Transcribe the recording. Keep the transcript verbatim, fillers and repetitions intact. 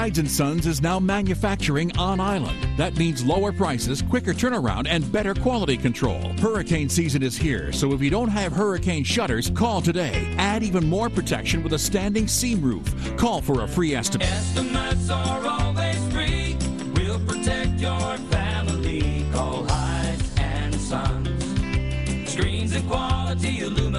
Hydes Sons is now manufacturing on island. That means lower prices, quicker turnaround, and better quality control. Hurricane season is here, so if you don't have hurricane shutters, call today. Add even more protection with a standing seam roof. Call for a free estimate. Estimates are always free. We'll protect your family. Call Hydes and Sons. Screens and quality illumination.